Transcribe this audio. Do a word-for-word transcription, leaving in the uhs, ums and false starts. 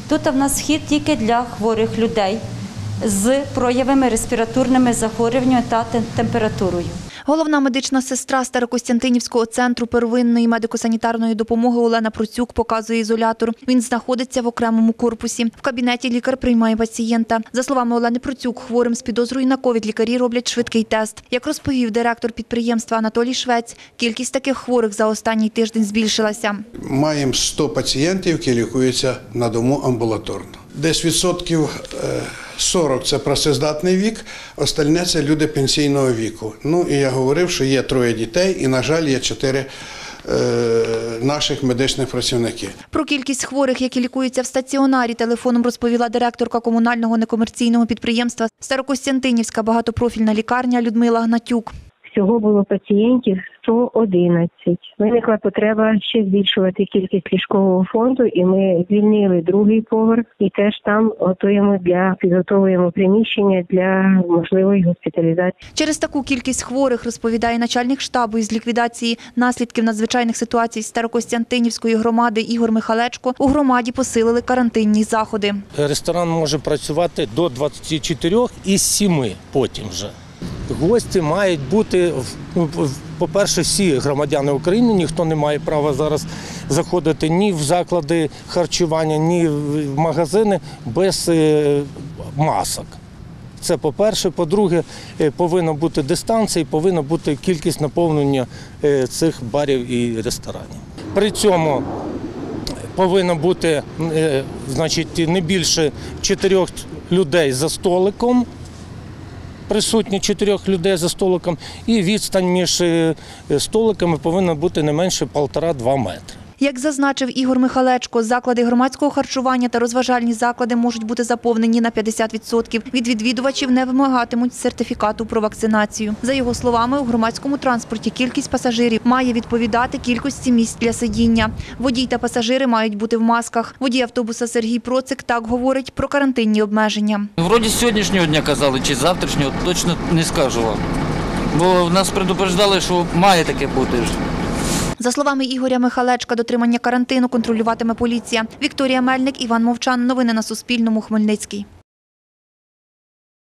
Тут в нас вхід тільки для хворих людей з проявами респіраторними захворюваннями та температурою. Головна медична сестра Старокостянтинівського центру первинної медико-санітарної допомоги Олена Процюк показує ізолятор. Він знаходиться в окремому корпусі. В кабінеті лікар приймає пацієнта. За словами Олени Процюк, хворим з підозрою на ковід лікарі роблять швидкий тест. Як розповів директор підприємства Анатолій Швець, кількість таких хворих за останній тиждень збільшилася. Маємо сто пацієнтів, які лікуються на дому амбулаторно. Десь відсотків сорок – це працездатний вік, остальне – це люди пенсійного віку. Ну і я говорив, що є троє дітей і, на жаль, є чотири е, наших медичних працівників. Про кількість хворих, які лікуються в стаціонарі, телефоном розповіла директорка комунального некомерційного підприємства Старокостянтинівська багатопрофільна лікарня Людмила Гнатюк. Всього було пацієнтів сто одинадцять. Виникла потреба ще збільшувати кількість ліжкового фонду, і ми звільнили другий поверх і теж там готуємо для підготовуємо приміщення для можливої госпіталізації. Через таку кількість хворих, розповідає начальник штабу із ліквідації наслідків надзвичайних ситуацій Старокостянтинівської громади Ігор Михалечко, у громаді посилили карантинні заходи. Ресторан може працювати до двадцяти чотирьох із семи потім вже. Гості мають бути, по-перше, всі громадяни України, ніхто не має права зараз заходити ні в заклади харчування, ні в магазини без масок. Це по-перше. По-друге, повинна бути дистанція, повинна бути кількість наповнення цих барів і ресторанів. При цьому повинно бути, значить, не більше чотирьох людей за столиком, присутні чотирьох людей за столиком, і відстань між столиками повинна бути не менше півтора-два метри. Як зазначив Ігор Михалечко, заклади громадського харчування та розважальні заклади можуть бути заповнені на п'ятдесят відсотків. Від відвідувачів не вимагатимуть сертифікату про вакцинацію. За його словами, у громадському транспорті кількість пасажирів має відповідати кількості місць для сидіння. Водій та пасажири мають бути в масках. Водій автобуса Сергій Процик так говорить про карантинні обмеження. Вроді з сьогоднішнього дня казали, чи з завтрашнього, точно не скажу вам. Бо нас предупреждали, що має таке бути. За словами Ігоря Михалечка, дотримання карантину контролюватиме поліція. Вікторія Мельник, Іван Мовчан. Новини на Суспільному. Хмельницький.